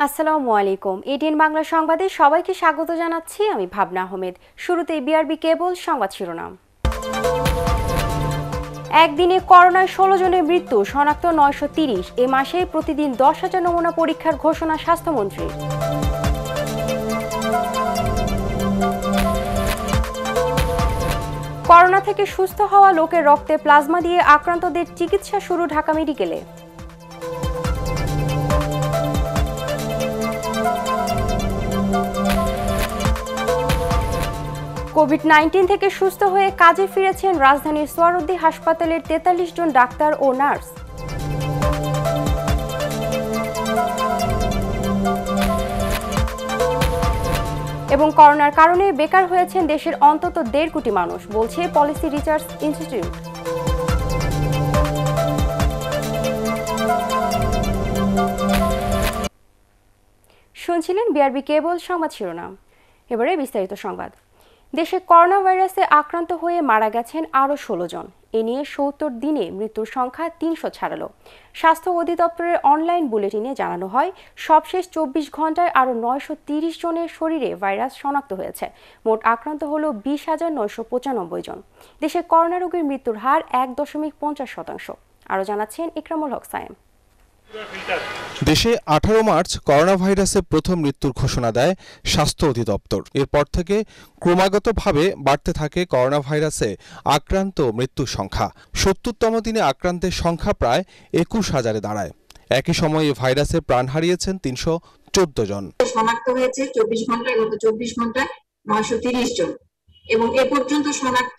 আসসালামু আলাইকুম। এটিএন বাংলা সংবাদে সবাইকে স্বাগত জানাচ্ছি আমি ভাবনা আহমেদ। শুরুতেই বিআরবি কেবল সংবাদ শিরোনাম। একদিনে করোনায় 16 জনের মৃত্যু, শনাক্ত 930। এ মাসে প্রতিদিন 10,000 নমুনা পরীক্ষার ঘোষণা স্বাস্থ্যমন্ত্রীর। করোনা থেকে সুস্থ হওয়া লোকের রক্তে প্লাজমা দিয়ে আক্রান্তদের চিকিৎসা শুরু ঢাকা মেডিকেলে। কোভিড-19 থেকে সুস্থ হয়ে কাজে ফিরেছেন রাজধানীর সোহরাওয়ার্দী হাসপাতালের 43 জন ডাক্তার ও নার্স। এবং করোনার কারণে বেকার হয়েছেন দেশের অন্তত 1.5 কোটি মানুষ, বলছে পলিসি রিসার্চ ইনস্টিটিউট। শুনছিলেন বিআরবি কেবল সংবাদ শিরোনাম। এবারে বিস্তারিত সংবাদ। দেশে করোনা ভাইরাসে আক্রান্ত হয়ে মারা গেছেন আরও 16 জন। এ নিয়ে 70 দিনে মৃত্যুর সংখ্যা 300 ছাড়ালো। স্বাস্থ্য অধিদপ্তরের অনলাইন বুলেটিনে জানানো হয়, সবশেষ 24 ঘন্টায় আরও 930 জনের শরীরে ভাইরাস শনাক্ত হয়েছে। মোট আক্রান্ত হল 20,995 জন। দেশে করোনা রোগীর মৃত্যুর হার 1.50%। আরও জানাচ্ছেন ইকরামুল হক সায়েম। দেশে 18 মার্চ করোনা ভাইরাসে প্রথম মৃত্যুর ঘোষণা দেয় স্বাস্থ্য অধিদপ্তর। এরপর থেকে ক্রমাগতভাবে বাড়তে থাকে করোনা ভাইরাসে আক্রান্ত মৃত্যুর সংখ্যা। 70তম দিনে আক্রান্তের সংখ্যা প্রায় 21,000-এ দাঁড়ায়। একই সময়ে ভাইরাসে প্রাণ হারিয়েছেন 314 জন। শনাক্ত হয়েছে 24 ঘন্টায়, গত 24 ঘন্টায় 930 জন এবং এ পর্যন্ত শনাক্ত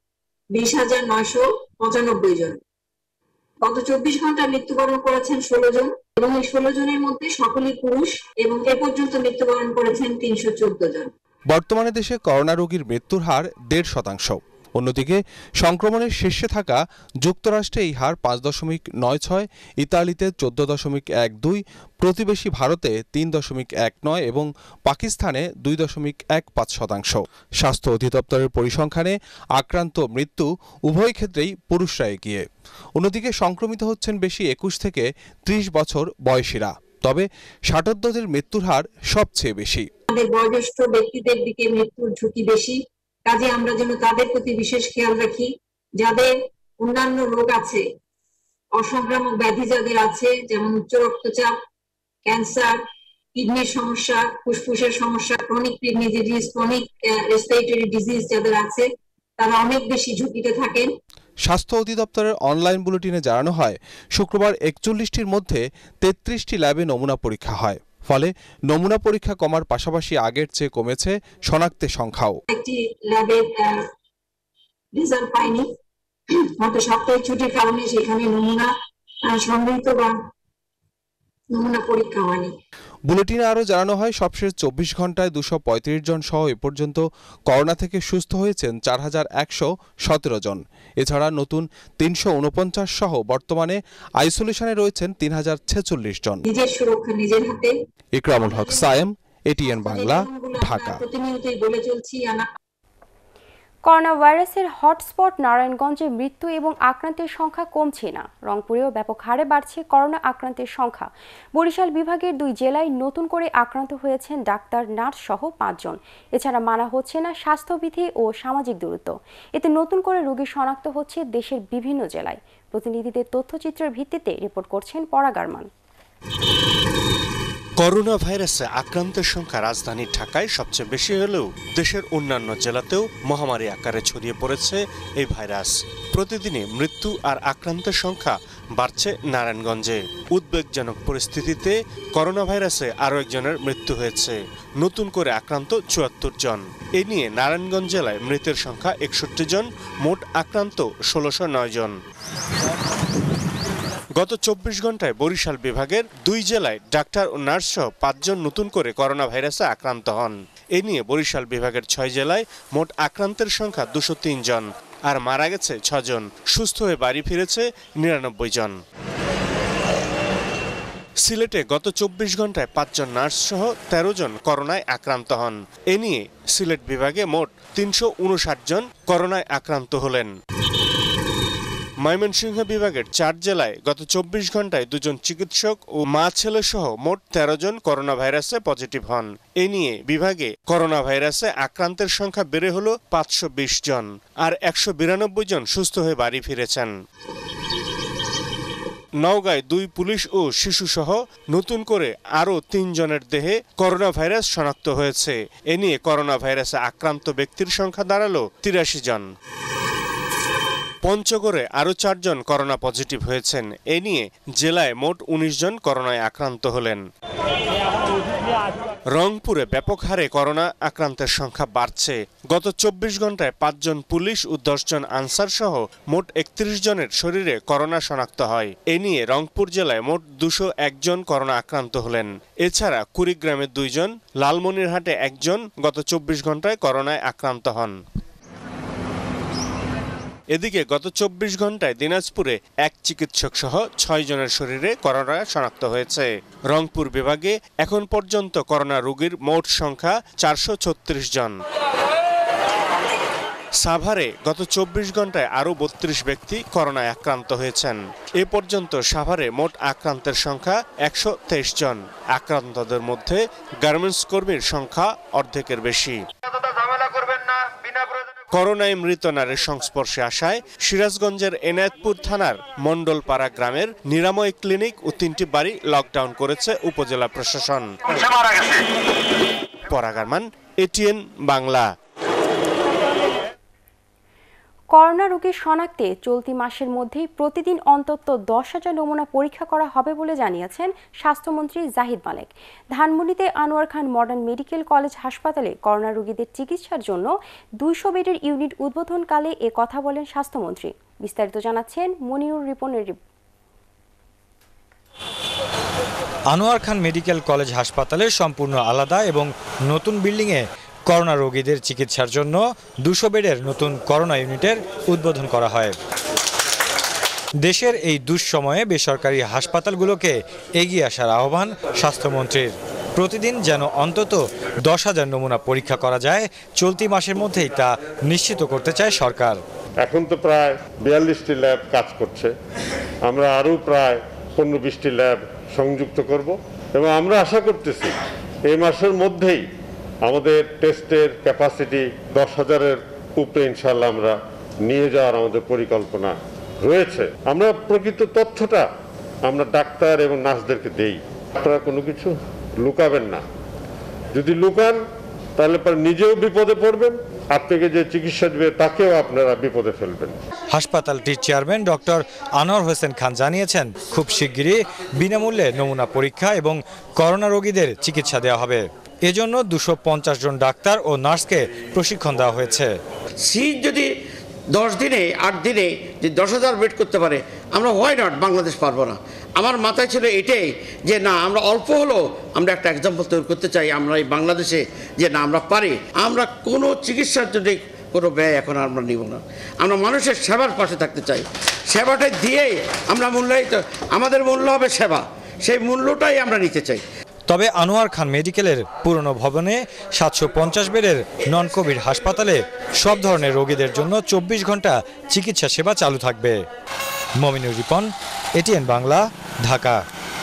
20,995 জন। গত 24 ঘন্টায় মৃত্যুবরণ করেছেন 16 জন এবং এই 16 জনের মধ্যে সকলেই পুরুষ এবং এ পর্যন্ত মৃত্যুবরণ করেছেন 314 জন। বর্তমানে দেশে করোনা রোগীর মৃত্যুর হার 1.5%। অন্যদিকে সংক্রমণের শীর্ষে থাকা যুক্তরাষ্ট্রে এই হার 5.96, ইতালিতে 14.12, প্রতিবেশী ভারতে 3.19 এবং পাকিস্তানে 2.15%। স্বাস্থ্য অধিদপ্তরের পরিসংখ্যানে আক্রান্ত মৃত্যু উভয় ক্ষেত্রেই পুরুষরা এগিয়ে। অন্যদিকে সংক্রমিত হচ্ছেন বেশি 21 থেকে 30 বছর বয়সীরা। তবে ষাটোর্ধ্বদের মৃত্যুর হার সবচেয়ে বেশি। আমাদের বয়োজ্যেষ্ঠ ব্যক্তিদের দিকে মৃত্যুর ঝুঁকি বেশি, কাজে আমরা যেন তাদের প্রতি বিশেষ খেয়াল রাখি। যাদের অন্যান্য রোগ আছে, অসংক্রামক ব্যাধি যাদের আছে, যেমন উচ্চ রক্তচাপ, ক্যান্সার, কিডনির সমস্যা, ফুসফুসের সমস্যা, chronic kidney disease, chronic respiratory disease যাদের আছে, তারা অনেক বেশি ঝুঁকিতে থাকেন। স্বাস্থ্য অধিদপ্তরের অনলাইন বুলেটিনে জানানো হয়, শুক্রবার 41টির মধ্যে 33টি ল্যাবে নমুনা পরীক্ষা হয়। ফলে নমুনা পরীক্ষা কমার পাশাপাশি আগের চেয়ে কমেছে শনাক্তের সংখ্যাও। একটি ল্যাবের রেজাল্ট পাইনি, হয়তো সপ্তাহে ছুটির কারণে সেখানে নমুনা সংগৃহীত বা নমুনা পরীক্ষা হয়নি। বুলেটিনে আরও জানানো হয়, সবশেষ 24 ঘন্টায় 235 জন সহ এ পর্যন্ত করোনা থেকে সুস্থ হয়েছেন 4,117 জন। এছাড়া নতুন 349 সহ বর্তমানে আইসোলেশনে রয়েছেন 3,046 জন। নিজের সুরক্ষা নিজের হাতে। ইকরামুল হক সায়েম, এটিএন বাংলা, ঢাকা। প্রতিনিয়তই বলে চলছি। করোনা ভাইরাসের হটস্পট নারায়ণগঞ্জে মৃত্যু এবং আক্রান্তের সংখ্যা কমছে না। রংপুরেও ব্যাপক হারে বাড়ছে করোনা আক্রান্তের সংখ্যা। বরিশাল বিভাগের 2 জেলায় নতুন করে আক্রান্ত হয়েছেন ডাক্তার, নার্স সহ 5 জন। এছাড়া মানা হচ্ছে না স্বাস্থ্যবিধি ও সামাজিক দূরত্ব। এতে নতুন করে রোগী শনাক্ত হচ্ছে দেশের বিভিন্ন জেলায়। প্রতিনিধিদের তথ্যচিত্রের ভিত্তিতে রিপোর্ট করছেন পরাগ আরমান। করোনা ভাইরাসে আক্রান্তের সংখ্যা রাজধানী ঢাকায় সবচেয়ে বেশি হলেও দেশের অন্যান্য জেলাতেও মহামারী আকারে ছড়িয়ে পড়েছে এই ভাইরাস। প্রতিদিনই মৃত্যু আর আক্রান্তের সংখ্যা বাড়ছে নারায়ণগঞ্জে। উদ্বেগজনক পরিস্থিতিতে করোনা ভাইরাসে আরও একজনের মৃত্যু হয়েছে। নতুন করে আক্রান্ত 74 জন। এ নিয়ে নারায়ণগঞ্জ জেলায় মৃতের সংখ্যা 61 জন, মোট আক্রান্ত 1,609 জন। গত 24 ঘন্টায় বরিশাল বিভাগের 2 জেলায় ডাক্তার ও নার্স সহ 5 জন নতুন করে করোনা ভাইরাসে আক্রান্ত হন। এ নিয়ে বরিশাল বিভাগের 6 জেলায় মোট আক্রান্তের সংখ্যা 203 জন আর মারা গেছে 6 জন। সুস্থ হয়ে বাড়ি ফিরেছে 99 জন। সিলেটে গত 24 ঘন্টায় 5 জন নার্স সহ 13 জন করোনায় আক্রান্ত হন। এ নিয়ে সিলেট বিভাগে মোট 359 জন করোনায় আক্রান্ত হলেন। ময়মনসিংহ বিভাগের 4 জেলায় গত 24 ঘন্টায় 2 জন চিকিৎসক ও মা ছেলে সহ মোট 13 জন করোনা ভাইরাসে পজিটিভ হন। এ নিয়ে বিভাগে করোনা ভাইরাসে আক্রান্তের সংখ্যা বেড়ে হলো 520 জন, আর 192 জন সুস্থ হয়ে বাড়ি ফিরেছেন। নওগাঁয় 2 পুলিশ ও শিশু সহ নতুন করে আরও 3 জনের দেহে করোনা ভাইরাস শনাক্ত হয়েছে। এ নিয়ে করোনা ভাইরাসে আক্রান্ত ব্যক্তির সংখ্যা দাঁড়ালো 83 জন। পঞ্চগড়ে আরও 4 জন করোনা পজিটিভ হয়েছেন। এ নিয়ে জেলায় মোট 19 জন করোনায় আক্রান্ত হলেন। রংপুরে ব্যাপক হারে করোনা আক্রান্তের সংখ্যা বাড়ছে। গত 24 ঘন্টায় 5 জন পুলিশ ও 10 জন আনসার সহ মোট 31 জনের শরীরে করোনা শনাক্ত হয়। এ নিয়ে রংপুর জেলায় মোট 201 জন করোনা আক্রান্ত হলেন। এছাড়া কুড়িগ্রামে 2 জন, লালমনিরহাটে 1 জন গত 24 ঘন্টায় করোনায় আক্রান্ত হন। এদিকে গত 24 ঘন্টায় দিনাজপুরে 1 চিকিৎসক সহ 6 জনের শরীরে করোনা শনাক্ত হয়েছে। রংপুর বিভাগে এখন পর্যন্ত করোনা রোগীর মোট সংখ্যা 436 জন। সাভারে গত 24 ঘন্টায় আরও 32 ব্যক্তি করোনায় আক্রান্ত হয়েছেন। এ পর্যন্ত সাভারে মোট আক্রান্তের সংখ্যা 123 জন। আক্রান্তদের মধ্যে গার্মেন্টস কর্মীর সংখ্যা অর্ধেকের বেশি। করোনায় মৃত নারীর সংস্পর্শে আসায় সিরাজগঞ্জের এনায়েতপুর থানার মণ্ডলপাড়া গ্রামের নিরাময় ক্লিনিক ও 3টি বাড়ি লকডাউন করেছে উপজেলা প্রশাসন। পরাগ আরমান, এটিএন বাংলা। করোনা রোগীর শনাক্তে চলতি মাসের মধ্যেই প্রতিদিন অন্তত 10,000 নমুনা পরীক্ষা করা হবে বলে জানিয়েছেন স্বাস্থ্যমন্ত্রী জাহিদ মালেক। ধানমন্ডিতে Anwar Khan modern medical college হাসপাতালে করোনা রোগীদের চিকিৎসার জন্য 200 বেডের ইউনিট উদ্বোধনকালে এ কথা বলেন স্বাস্থ্যমন্ত্রী। বিস্তারিত জানাচ্ছেন মনিরুর রিপনের। আনোয়ার খান মেডিকেল কলেজ হাসপাতালে সম্পূর্ণ আলাদা এবং নতুন বিল্ডিংয়ে করোনা রোগীদের চিকিৎসার জন্য 200 বেডের নতুন করোনা ইউনিটের উদ্বোধন করা হয়। দেশের এই দুঃসময়ে বেসরকারি হাসপাতালগুলোকে এগিয়ে আসার আহ্বান স্বাস্থ্যমন্ত্রীর। প্রতিদিন যেন অন্তত 10,000 নমুনা পরীক্ষা করা যায়, চলতি মাসের মধ্যেই তা নিশ্চিত করতে চায় সরকার। এখন তো প্রায় 42টি ল্যাব কাজ করছে, আমরা আরও প্রায় 15-20টি ল্যাব সংযুক্ত করব এবং আমরা আশা করতেছি এই মাসের মধ্যেই আমাদের টেস্টের ক্যাপাসিটি 10,000-এর উপরে ইনশাল্লাহ আমরা নিয়ে যাওয়ার আমাদের পরিকল্পনা রয়েছে। আমরা প্রকৃত তথ্যটা আমরা ডাক্তার এবং নার্সদেরকে দেই। আপনারা কোনো কিছু লুকাবেন না, যদি লুকান তাহলে পরে নিজেও বিপদে পড়বেন, আপনাকে যে চিকিৎসা দেবে তাকেও আপনারা বিপদে ফেলবেন। হাসপাতালটির চেয়ারম্যান ডক্টর আনোয়ার হোসেন খান জানিয়েছেন, খুব শিগগিরই বিনামূল্যে নমুনা পরীক্ষা এবং করোনা রোগীদের চিকিৎসা দেওয়া হবে। এজন্য 250 জন ডাক্তার ও নার্সকে প্রশিক্ষণ দেওয়া হয়েছে। সিট যদি 10 দিনে 8 দিনে যে 10,000 বেড করতে পারে, আমরা হোয়াই নট বাংলাদেশ পারবো না। আমার মাথায় ছিল এটাই যে না, আমরা অল্প হলেও আমরা একটা এক্সাম্পল তৈরি করতে চাই আমরা এই বাংলাদেশে, যে না আমরা পারি। আমরা কোনো চিকিৎসার জন্য কোনো ব্যয় এখন আমরা নিব না, আমরা মানুষের সেবার পাশে থাকতে চাই। সেবাটা দিয়েই আমরা মূল্যায়িত, আমাদের মূল্য হবে সেবা, সেই মূল্যটাই আমরা নিতে চাই। তবে আনোয়ার খান মেডিকেলের পুরনো ভবনে 750 বেডের নন কোভিড হাসপাতালে সব ধরনের রোগীদের জন্য 24 ঘন্টা চিকিৎসা সেবা চালু থাকবে। মমিনুর রিপন, এটিএন বাংলা, ঢাকা।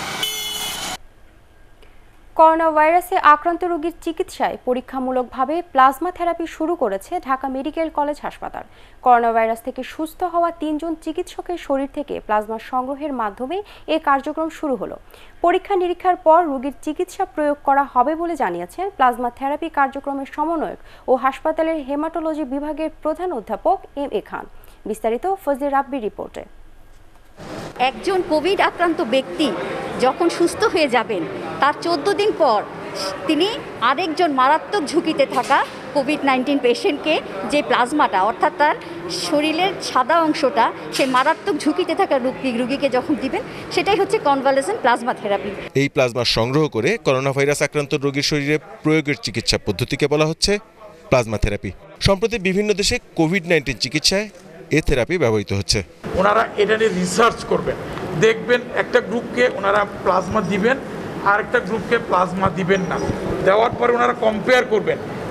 করোনা ভাইরাসে আক্রান্ত রোগীর চিকিৎসায় পরীক্ষামূলকভাবে প্লাজমা থেরাপি শুরু করেছে ঢাকা মেডিকেল কলেজ হাসপাতাল। করোনা ভাইরাস থেকে সুস্থ হওয়া 3 জন চিকিৎসকের শরীর থেকে প্লাজমা সংগ্রহের মাধ্যমে এই কার্যক্রম শুরু হলো। পরীক্ষা নিরীক্ষার পর রোগীর চিকিৎসা প্রয়োগ করা হবে বলে জানিয়েছেন প্লাজমা থেরাপি কার্যক্রমের সমন্বয়ক ও হাসপাতালের হেমাটোলজি বিভাগের প্রধান অধ্যাপক MA খান। বিস্তারিত ফজলে রাব্বির রিপোর্টে। একজন কোভিড আক্রান্ত ব্যক্তি যখন সুস্থ হয়ে যাবেন, তার 14 দিন পর তিনি আরেকজন মারাত্মক ঝুঁকিতে থাকা কোভিড-19 পেশেন্টকে যে প্লাজমাটা, অর্থাৎ তার শরীরের সাদা অংশটা, সে মারাত্মক ঝুঁকিতে থাকা রোগীকে যখন দিবেন, সেটাই হচ্ছে কনভালেসেন্ট প্লাজমা থেরাপি। এই প্লাজমা সংগ্রহ করে করোনা ভাইরাস আক্রান্ত রোগীর শরীরে প্রয়োগের চিকিৎসা পদ্ধতিকে বলা হচ্ছে প্লাজমা থেরাপি। সম্প্রতি বিভিন্ন দেশে কোভিড-19 চিকিৎসায় এ থেরাপি ব্যবহৃত হচ্ছে। ওনারা এটা নিয়ে রিসার্চ করবেন, দেখবেন একটা গ্রুপকে ওনারা প্লাজমা দিবেন আর একটা গ্রুপকে প্লাজমা দিবেন না, দেওয়ার পরে ওনারা কম্পেয়ার করবেন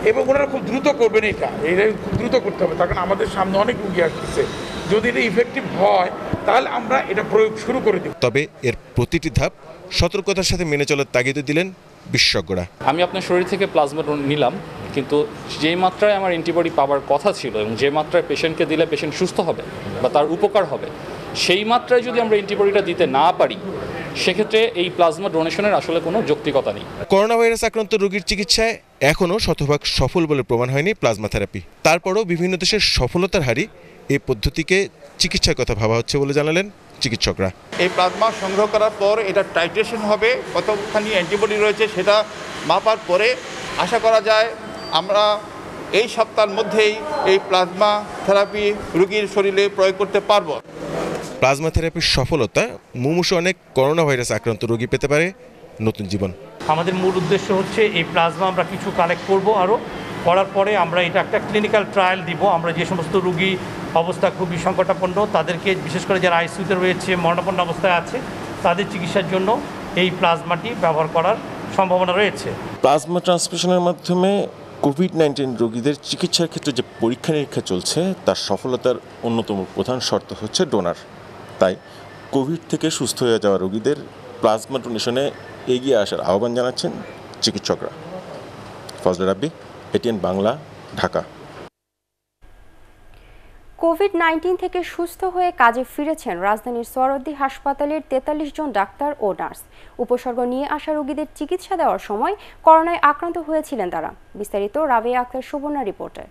এবং ওনারা খুব দ্রুত করবেন, এটা খুব দ্রুত করতে হবে, তার কারণ আমাদের সামনে অনেক রুগী আসতেছে। যদি এটা ইফেক্টিভ হয় তাহলে আমরা এটা প্রয়োগ শুরু করে দেব। তবে এর প্রতিটি ধাপ সতর্কতার সাথে মেনে চলার তাগিদ দিলেন বিশেষজ্ঞরা। আমি আপনার শরীর থেকে প্লাজমা নিলাম, কিন্তু যেই মাত্রায় আমার অ্যান্টিবডি পাওয়ার কথা ছিল এবং যে মাত্রায় পেশেন্টকে দিলে পেশেন্ট সুস্থ হবে বা তার উপকার হবে, সেই মাত্রায় যদি আমরা অ্যান্টিবডিটা দিতে না পারি, সেক্ষেত্রে এই প্লাজমা ডোনেশনের আসলে কোনো যৌক্তিকতা নেই। করোনা ভাইরাস আক্রান্ত রোগীর চিকিৎসায় এখনও শতভাগ সফল বলে প্রমাণ হয়নি প্লাজমা থেরাপি। তারপরও বিভিন্ন দেশের সফলতার হারই এই পদ্ধতিকে চিকিৎসার কথা ভাবা হচ্ছে বলে জানালেন চিকিৎসকরা। এই প্লাজমা সংগ্রহ করার পর এটা টাইট্রেশন হবে, কতখানি অ্যান্টিবডি রয়েছে সেটা মাপার পরে আশা করা যায় আমরা এই সপ্তাহের মধ্যেই এই প্লাজমা থেরাপি রোগীর শরীরে প্রয়োগ করতে পারবো। প্লাজমা থেরাপির সফলতা মুমূর্ষু অনেক করোনা ভাইরাস আক্রান্ত রোগী পেতে পারে নতুন জীবন। আমাদের মূল উদ্দেশ্য হচ্ছে এই প্লাজমা আমরা কিছু কালেক্ট করব, আরও করার পরে আমরা এটা একটা ক্লিনিক্যাল ট্রায়াল দিব। আমরা যে সমস্ত রোগী অবস্থা খুবই সংকটাপন্ন, তাদেরকে বিশেষ করে যারা আইসিইউতে রয়েছে, মরণাপন্ন অবস্থায় আছে, তাদের চিকিৎসার জন্য এই প্লাজমাটি ব্যবহার করার সম্ভাবনা রয়েছে। প্লাজমা ট্রান্সফিউশনের মাধ্যমে কোভিড-19 রোগীদের চিকিৎসার ক্ষেত্রে যে পরীক্ষা নিরীক্ষা চলছে তার সফলতার অন্যতম প্রধান শর্ত হচ্ছে ডোনার। তাই কোভিড থেকে সুস্থ হয়ে যাওয়া রোগীদের প্লাজমা ডোনেশনে এগিয়ে আসার আহ্বান জানাচ্ছেন চিকিৎসকরা। ফজলে রাব্বি, এটিএন বাংলা, ঢাকা। কোভিড-19 থেকে সুস্থ হয়ে কাজে ফিরেছেন রাজধানীর সোহরাওয়ার্দী হাসপাতালের 43 জন ডাক্তার ও নার্স। উপসর্গ নিয়ে আসা রোগীদের চিকিৎসা দেওয়ার সময় করোনায় আক্রান্ত হয়েছিলেন তারা। বিস্তারিত রাবেয়া আক্তার সুবর্ণা রিপোর্টে।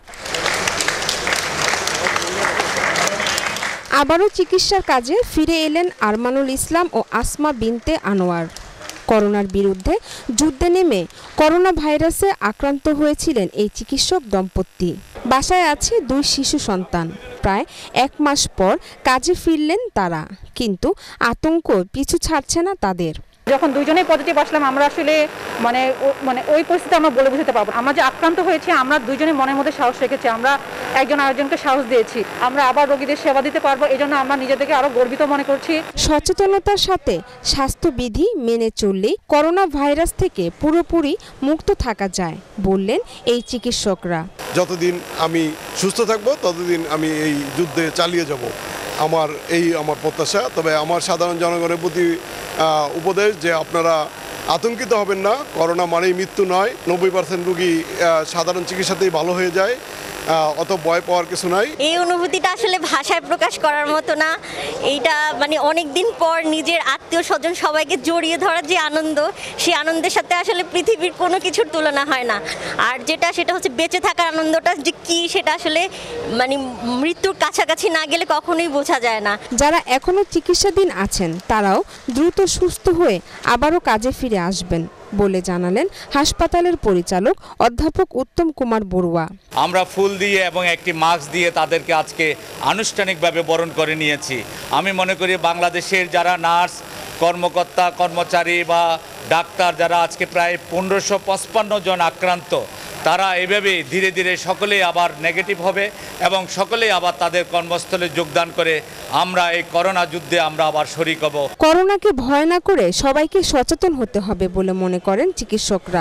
আবারও চিকিৎসার কাজে ফিরে এলেন আরমানুল ইসলাম ও আসমা বিনতে আনোয়ার। করোনার বিরুদ্ধে যুদ্ধে নেমে করোনা ভাইরাসে আক্রান্ত হয়েছিলেন এই চিকিৎসক দম্পতি। বাসায় আছে 2 শিশু সন্তান। প্রায় 1 মাস পর কাজে ফিরলেন তারা, কিন্তু আতঙ্ক পিছু ছাড়ছে না তাদের। যখন দুজনেই পজিটিভ আসলাম, আমরা আসলে মানে ওই পরিস্থিতি আমরা বলে বুঝতে পারবো। আমরা যে আক্রান্ত হয়েছি, আমরা দুজনেই মনের মধ্যে সাহস রেখেছি, আমরা একজন আরেকজনকে সাহস দিয়েছি, আমরা আবার রোগীদের সেবা দিতে পারবো, এই জন্য আমরা নিজেদেরকে আরো গর্বিত মনে করছি। সচেতনতার সাথে স্বাস্থ্যবিধি মেনে চললেই করোনা ভাইরাস থেকে পুরোপুরি মুক্ত থাকা যায় বললেন এই চিকিৎসকরা। যতদিন আমি সুস্থ থাকবো ততদিন আমি এই যুদ্ধে চালিয়ে যাব, আমার প্রত্যাশা। তবে আমার সাধারণ জনগণের প্রতি উপদেশ যে আপনারা আতঙ্কিত হবেন না, করোনা মানেই মৃত্যু নয়। 90% রোগী সাধারণ চিকিৎসাতেই ভালো হয়ে যায়, অত ভয় পাওয়ার কিছু নাই। এই অনুভূতিটা আসলে ভাষায় প্রকাশ করার মতো না। এইটা মানে অনেক দিন পর নিজের আত্মীয় স্বজন সবাইকে জড়িয়ে ধরার যে আনন্দ, সেই আনন্দের সাথে আসলে পৃথিবীর কোনো কিছুর তুলনা হয় না। আর সেটা হচ্ছে বেঁচে থাকার আনন্দটা যে কি, সেটা আসলে মানে মৃত্যুর কাছাকাছি না গেলে কখনোই বোঝা যায় না। যারা এখনো চিকিৎসাধীন আছেন তারাও দ্রুত সুস্থ হয়ে আবারও কাজে ফিরে আসবেন বলে জানালেন হাসপাতালের পরিচালক অধ্যাপক উত্তম কুমার বড়ুয়া। আমরা ফুল দিয়ে এবং একটি মাস্ক দিয়ে তাদেরকে আজকে আনুষ্ঠানিকভাবে বরণ করে নিয়েছি। আমি মনে করি বাংলাদেশের যারা নার্স, কর্মকর্তা, কর্মচারী বা ডাক্তার যারা আজকে প্রায় 1555 জন আক্রান্ত, তারা এভাবে ধীরে ধীরে সকলেই আবার নেগেটিভ হবে এবং সকলেই আবার তাদের কর্মস্থলে যোগদান করে আমরা এই করোনা যুদ্ধে আমরা আবার শরিক হব। করোনাকে ভয় না করে সবাইকে সচেতন হতে হবে বলে মনে করেন চিকিৎসকরা।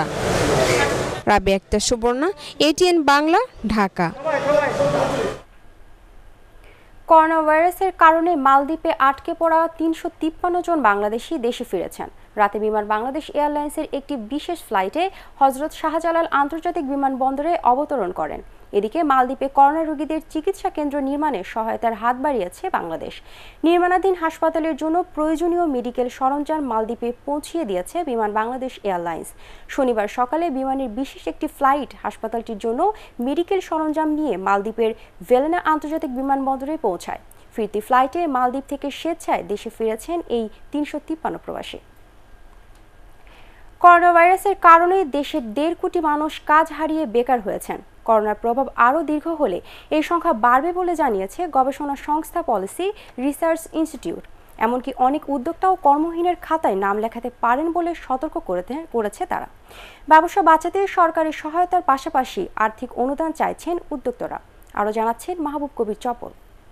রাবেয়া আক্তার সুবর্ণা, এটিএন বাংলা, ঢাকা। করোনা ভাইরাসের কারণে মালদ্বীপে আটকে পড়া 353 জন বাংলাদেশি দেশে ফিরেছেন। রাতে বিমান বাংলাদেশ এয়ারলাইন্সের একটি বিশেষ ফ্লাইটে হজরত শাহজালাল আন্তর্জাতিক বিমানবন্দরে অবতরণ করেন। এদিকে মালদ্বীপে করোনা রোগীদের চিকিৎসা কেন্দ্র নির্মাণে সহায়তার হাত বাড়িয়েছে বাংলাদেশ। নির্মাণাধীন হাসপাতালের জন্য প্রয়োজনীয় মেডিকেল সরঞ্জাম মালদ্বীপে পৌঁছিয়ে দিয়েছে বিমান বাংলাদেশ এয়ারলাইন্স। শনিবার সকালে বিমানের বিশেষ একটি ফ্লাইট হাসপাতালটির জন্য মেডিকেল সরঞ্জাম নিয়ে মালদ্বীপের ভেলেনা আন্তর্জাতিক বিমানবন্দরে পৌঁছায়। ফিরতি ফ্লাইটে মালদ্বীপ থেকে স্বেচ্ছায় দেশে ফিরেছেন এই 353 প্রবাসী। করোনা ভাইরাসের কারণে দেশের 1.5 কোটি মানুষ কাজ হারিয়ে বেকার হয়েছেন। করোনার প্রভাব আরও দীর্ঘ হলে এই সংখ্যা বাড়বে বলে জানিয়েছে গবেষণা সংস্থা পলিসি রিসার্চ ইনস্টিটিউট। এমনকি অনেক উদ্যোক্তাও কর্মহীনের খাতায় নাম লেখাতে পারেন বলে সতর্ক করেছে তারা। ব্যবসা বাঁচাতে সরকারি সহায়তার পাশাপাশি আর্থিক অনুদান চাইছেন উদ্যোক্তারা। আরও জানাচ্ছেন মাহবুব কবির চপল।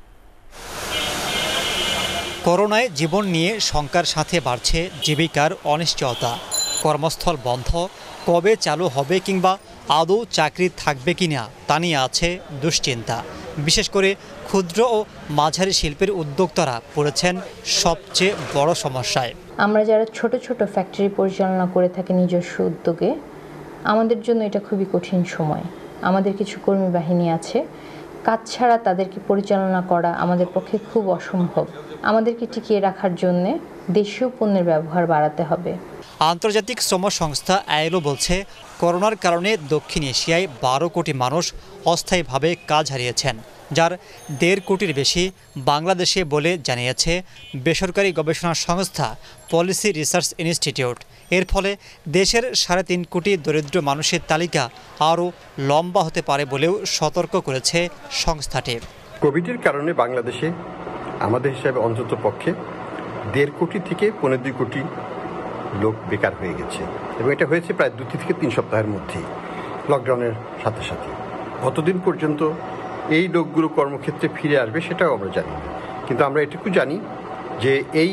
করোনায় জীবন নিয়ে শঙ্কার সাথে বাড়ছে জীবিকার অনিশ্চয়তা। কর্মস্থল বন্ধ, কবে চালু হবে কিংবা আদৌ চাকরি থাকবে কিনা তা নিয়ে আছে দুশ্চিন্তা। বিশেষ করে ক্ষুদ্র ও মাঝারি শিল্পের উদ্যোক্তারা পড়েছেন সবচেয়ে বড় সমস্যায়। আমরা যারা ছোট ছোট ফ্যাক্টরি পরিচালনা করে থাকি নিজস্ব উদ্যোগে, আমাদের জন্য এটা খুবই কঠিন সময়। আমাদের কিছু কর্মী বাহিনী আছে, কাজ ছাড়া তাদেরকে পরিচালনা করা আমাদের পক্ষে খুব অসম্ভব। আমাদেরকে টিকিয়ে রাখার জন্য দেশীয় পণ্যের ব্যবহার বাড়াতে হবে। আন্তর্জাতিক শ্রম সংস্থা আইএলও বলছে, করোনার কারণে দক্ষিণ এশিয়ায় 12 কোটি মানুষ অস্থায়ীভাবে কাজ হারিয়েছেন, যার 1.5 কোটির বেশি বাংলাদেশে বলে জানিয়েছে বেসরকারি গবেষণা সংস্থা পলিসি রিসার্চ ইনস্টিটিউট। এর ফলে দেশের 3.5 কোটি দরিদ্র মানুষের তালিকা আরও লম্বা হতে পারে বলেও সতর্ক করেছে সংস্থাটি। কোভিডের কারণে বাংলাদেশে আমাদের হিসাবে অন্তত পক্ষে 1.5 কোটি থেকে 2.25 কোটি লোক বেকার হয়ে গেছে, এবং এটা হয়েছে প্রায় 2 থেকে 3 সপ্তাহের মধ্যেই লকডাউনের সাথে সাথে। কতদিন পর্যন্ত এই লোকগুলো কর্মক্ষেত্রে ফিরে আসবে সেটাও আমরা জানি না, কিন্তু আমরা এটুকু জানি যে এই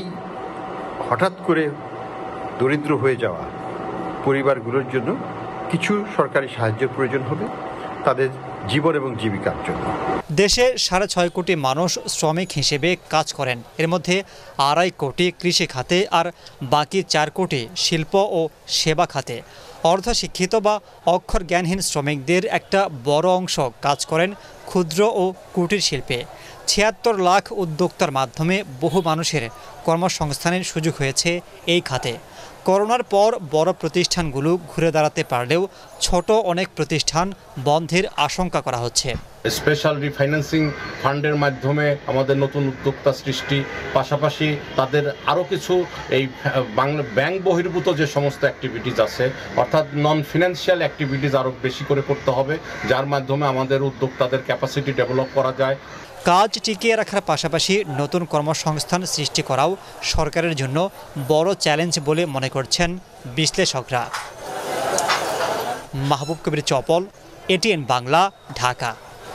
হঠাৎ করে দরিদ্র হয়ে যাওয়া পরিবারগুলোর জন্য কিছু সরকারি সাহায্যের প্রয়োজন হবে তাদের জীবন এবং জীবিকার জন্য। দেশে 6.5 কোটি মানুষ শ্রমিক হিসেবে কাজ করেন। এর মধ্যে 2.5 কোটি কৃষি খাতে আর বাকি 4 কোটি শিল্প ও সেবা খাতে। অর্ধশিক্ষিত বা অক্ষর জ্ঞানহীন শ্রমিকদের একটা বড় অংশ কাজ করেন ক্ষুদ্র ও কুটির শিল্পে। 76 লাখ উদ্যোক্তার মাধ্যমে বহু মানুষের কর্মসংস্থানের সুযোগ হয়েছে এই খাতে। করোনার পর বড় প্রতিষ্ঠানগুলো ঘুরে দাঁড়াতে পারলেও ছোট অনেক প্রতিষ্ঠান বন্ধের আশঙ্কা করা হচ্ছে। স্পেশাল রিফাইন্যান্সিং ফান্ডের মাধ্যমে আমাদের নতুন উদ্যোক্তা সৃষ্টি, পাশাপাশি তাদের আরও কিছু এই ব্যাংক বহির্ভূত যে সমস্ত অ্যাক্টিভিটিস আছে, অর্থাৎ নন ফিনান্সিয়াল অ্যাক্টিভিটিস আরও বেশি করে করতে হবে, যার মাধ্যমে আমাদের উদ্যোক্তাদের ক্যাপাসিটি ডেভেলপ করা যায়। কাজ টিকিয়ে রাখার পাশাপাশি নতুন কর্মসংস্থান সৃষ্টি করাও সরকারের জন্য বড় চ্যালেঞ্জ বলে মনে করছেন বিশ্লেষকরা। মাহবুব কবির চপল, এটিএন বাংলা, ঢাকা।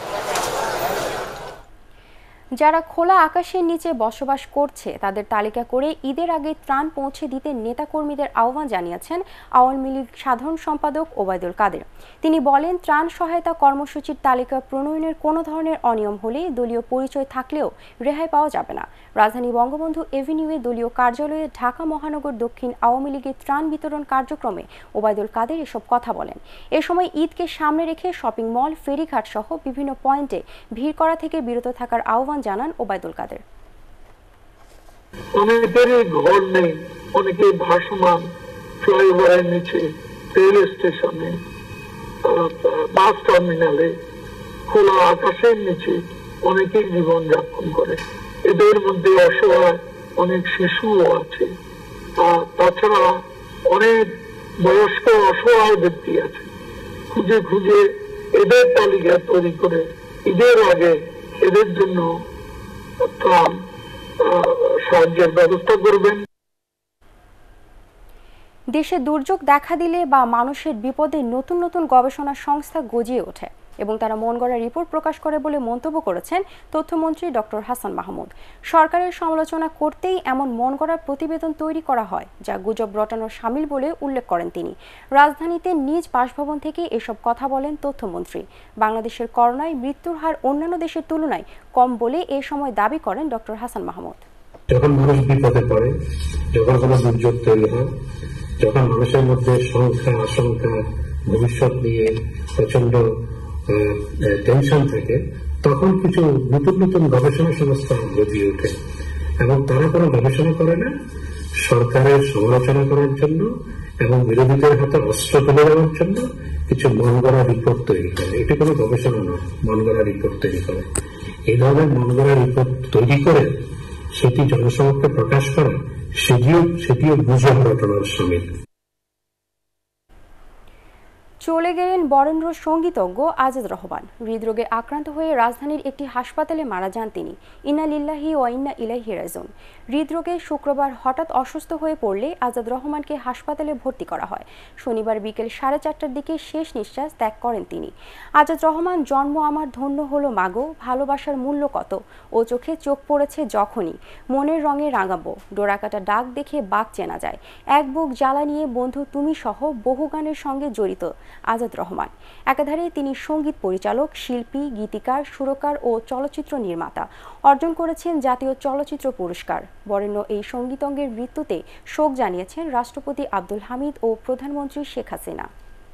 যারা খোলা আকাশের নিচে বসবাস করছে তাদের তালিকা করে ঈদের আগে ত্রাণ পৌঁছে দিতে নেতাকর্মীদের আহ্বান জানিয়েছেন আওয়ামী লীগ সাধারণ সম্পাদক ওবায়দুল কাদের। তিনি বলেন, ত্রাণ সহায়তা কর্মসূচির তালিকা প্রণয়নের কোনো ধরনের অনিয়ম হলে দলীয় পরিচয় থাকলেও রেহাই পাওয়া যাবে না। রাজধানী বঙ্গবন্ধু এভিনিউয়ে দলীয় কার্যালয়ে ঢাকা মহানগর দক্ষিণ আওয়ামী লীগের ত্রাণ বিতরণ কার্যক্রমে ওবায়দুল কাদের এসব কথা বলেন। এ সময় ঈদকে সামনে রেখে শপিং মল, ফেরিঘাট সহ বিভিন্ন পয়েন্টে ভিড় করা থেকে বিরত থাকার আহ্বান জানান ওবায়দুল কাদের। অনেকেরই ঘর নেই, অনেকে ভাসমান ফ্লাইওভারের নিচে, রেল স্টেশনে, বাস টার্মিনালে, খোলা আকাশের নিচে অনেকেই জীবন যাপন করে। এদের মধ্যে অসহায় অনেক শিশুও আছে, তাছাড়া অনেক বয়স্ক অসহায় ব্যক্তি আছে। খুঁজে খুঁজে এদের তালিকা তৈরি করে ঈদের আগে এদের জন্য সাহায্যের ব্যবস্থা করবেন। দেশে দুর্যোগ দেখা দিলে বা মানুষের বিপদে নতুন নতুন গবেষণা সংস্থা গজিয়ে ওঠে এবং তারা মন গড়া রিপোর্ট প্রকাশ করে বলে মন্তব্য করেছেন তথ্যমন্ত্রী ডক্টর হাসান মাহমুদ। সরকারের সমালোচনা করতেই এমন মন গড়া প্রতিবেদন তৈরি করা হয়, যা গুজব রটানোর শামিল বলে উল্লেখ করেন তিনি। রাজধানীতে নিজ বাসভবন থেকে এসব কথা বলেন তথ্যমন্ত্রী। বাংলাদেশের করোনায় মৃত্যুর হার অন্যান্য দেশের তুলনায় কম বলে এ সময় দাবি করেন ডক্টর হাসান মাহমুদ। যখন মানুষ বিপদে পড়ে, যখন কোনো দুর্যোগ তৈরি হয়, যখন মানুষের মধ্যে সংখ্যা, আশঙ্কা, ভবিষ্যৎ নিয়ে প্রচন্ড টেনশন থাকে, তখন কিছু নতুন নতুন গবেষণা সংস্থা গজিয়ে ওঠে এবং তারা কোনো গবেষণা করে না সরকারের সমালোচনা করার জন্য এবং বিরোধীদের হাতে অস্ত্র তুলে দেওয়ার জন্য কিছু মন গড়া রিপোর্ট তৈরি করে। এটি কোনো গবেষণা নয়, মন গড়া রিপোর্ট তৈরি করে। এই ধরনের মন গড়া রিপোর্ট তৈরি করে সেটি জনসমক্ষে প্রকাশ করা, সেটিও গুজব রটনার শামিল। চলে গেলেন বরেন্দ্র সঙ্গীতজ্ঞ আজাদ রহমান। হৃদরোগে আক্রান্ত হয়ে রাজধানীর একটি হাসপাতালে মারা যান তিনি। ইন্না লিল্লাহি ওয়া ইন্না ইলাইহি রাজিউন। হৃদরোগে শুক্রবার হঠাৎ অসুস্থ হয়ে পড়লে আজাদ রহমানকে হাসপাতালে ভর্তি করা হয়। শনিবার বিকেল 4:30টার দিকে শেষ নিঃশ্বাস ত্যাগ করেন তিনি। আজাদ রহমান, জন্ম আমার ধন্য হলো মাগো, ভালোবাসার মূল্য কত, ও চোখে চোখ পড়েছে যখনই, মনের রঙে রাঙাবো, ডোরাকাটা ডাক দেখে বাঘ চেনা যায়, এক বুক জ্বালা নিয়ে বন্ধু তুমি সহ বহু গানের সঙ্গে জড়িত আজাদ রহমান। একাধারে তিনি সঙ্গীত পরিচালক, শিল্পী, গীতিকার, সুরকার ও চলচ্চিত্র নির্মাতা। অর্জন করেছেন জাতীয় চলচ্চিত্র পুরস্কার। বরেণ্য এই সঙ্গীতজ্ঞের মৃত্যুতে শোক জানিয়েছেন রাষ্ট্রপতি আব্দুল হামিদ ও প্রধানমন্ত্রী শেখ হাসিনা।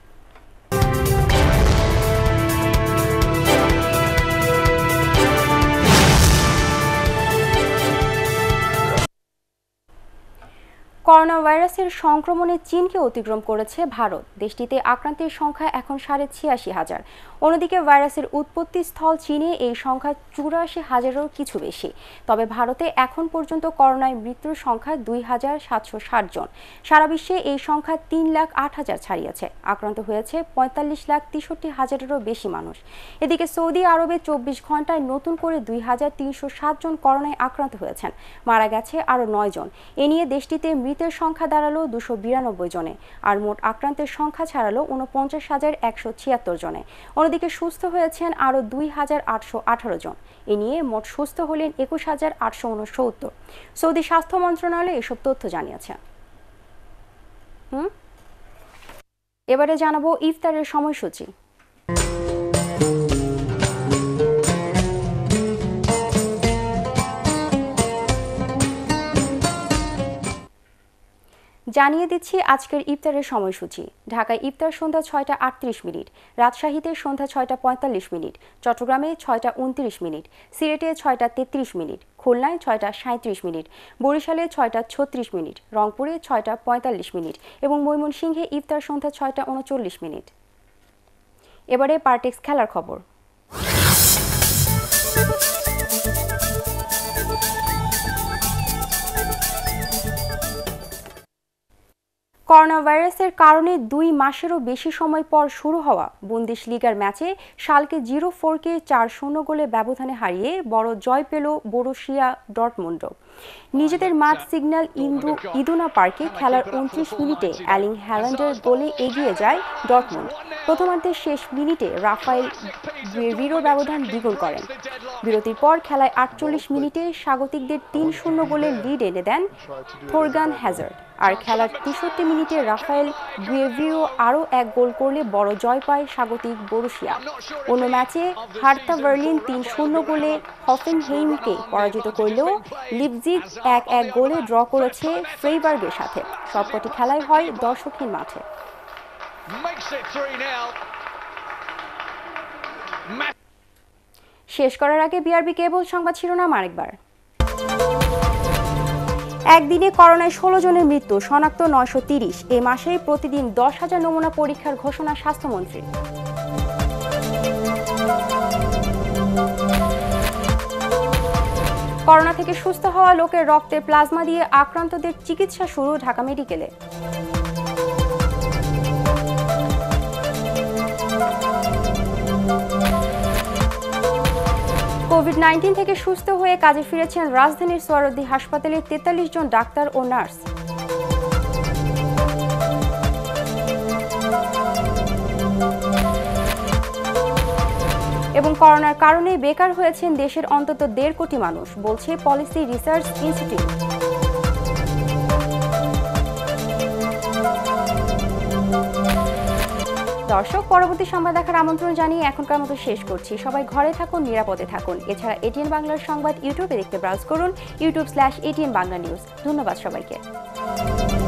করোনা ভাইরাসের সংক্রমণে চীনকে অতিক্রম করেছে ভারত। দেশটিতে আক্রান্তের সংখ্যা এখন 86,500। অন্যদিকে ভাইরাসের উৎপত্তি স্থল চীনে এই সংখ্যা 84,000-এরও কিছু বেশি। তবে ভারতে এখন পর্যন্ত করোনায় মৃত্যুর সংখ্যা 2,760 জন। সারা বিশ্বে এই সংখ্যা 3,08,000 ছাড়িয়েছে। আক্রান্ত হয়েছে 45,63,000-এরও বেশি মানুষ। এদিকে সৌদি আরবে 24 ঘন্টায় নতুন করে 2,307 জন করোনায় আক্রান্ত হয়েছেন। মারা গেছে আরও 9 জন। এ নিয়ে দেশটিতে মৃতের সংখ্যা দাঁড়ালো 292 জনে, আর মোট আক্রান্তের সংখ্যা ছাড়ালো 49,176 জনে। অন্যদিকে সুস্থ হয়েছেন আরও 2,818 জন। এ নিয়ে মোট সুস্থ হলেন 21,869। সৌদি স্বাস্থ্য মন্ত্রণালয় এসব তথ্য জানিয়েছে। এবারে জানাবো ইফতারের সময়সূচি। জানিয়ে দিচ্ছি আজকের ইফতারের সময়সূচি। ঢাকায় ইফতার সন্ধ্যা 6:38, রাজশাহীতে সন্ধ্যা 6:45, চট্টগ্রামে 6:29, সিলেটে 6:33, খুলনায় 6:37, বরিশালে 6:36, রংপুরে 6:45 এবং ময়মনসিংহে ইফতার সন্ধ্যা 6:39। এবারে পারটেক্স খেলার খবর। করোনা ভাইরাসের কারণে 2 মাসেরও বেশি সময় পর শুরু হওয়া বুন্দেশলিগার ম্যাচে শালকে 0-4-কে 4-0 গোলে ব্যবধানে হারিয়ে বড় জয় পেল বরুসিয়া ডর্টমুন্ড। নিজেদের মাঠ সিগন্যাল ইদুনা পার্কে খেলার 29 মিনিটে এর্লিং হ্যালান্ডের গোলে এগিয়ে যায় ডর্টমুন্ড। প্রথমার্ধের শেষ মিনিটে রাফায়েল গুয়েভিরো ব্যবধান দ্বিগুণ করেন। বিরতির পর খেলায় 48 মিনিটে স্বাগতিকদের 3-0 গোলে লিড এনে দেন থোরগান হ্যাজার্ড। আর খেলার 63 মিনিটে রাফায়েল গুয়েভিরো আরও 1 গোল করলে বড় জয় পায় স্বাগতিক বরুসিয়া। অন্য ম্যাচে হার্তা বার্লিন 3-0 গোলে হফেনহেইমকে পরাজিত করলেও লিপজিগ 1-1 গোলে ড্র করেছে ফ্রেইবার্গের সাথে। সবকটি খেলাই হয় দর্শকহীন মাঠে। শেষ করার আগে বিআরবি কেবল সংবাদ শিরোনাম আরেকবার। একদিনে করোনায় 16 জনের মৃত্যু, শনাক্ত 930। এ মাসেই প্রতিদিন 10,000 নমুনা পরীক্ষার ঘোষণা স্বাস্থ্যমন্ত্রীর। করোনা থেকে সুস্থ হওয়া লোকের রক্তে প্লাজমা দিয়ে আক্রান্তদের চিকিৎসা শুরু ঢাকা মেডিকেলে। কোভিড-19 থেকে সুস্থ হয়ে কাজে ফিরেছেন রাজধানীর সোহরাওয়ার্দী হাসপাতালে 43 জন ডাক্তার ও নার্স। এবং করোনার কারণে বেকার হয়েছেন দেশের অন্তত 1.5 কোটি মানুষ, বলছে পলিসি রিসার্চ ইনস্টিটিউট। দর্শক, পরবর্তী সংবাদ দেখার আমন্ত্রণ জানিয়ে এখনকার মতো শেষ করছি। সবাই ঘরে থাকুন, নিরাপদে থাকুন। এছাড়া এটিএন বাংলার সংবাদ ইউটিউবে দেখতে ব্রাউজ করুন, youtube/ATN Bangla News। ধন্যবাদ সবাইকে।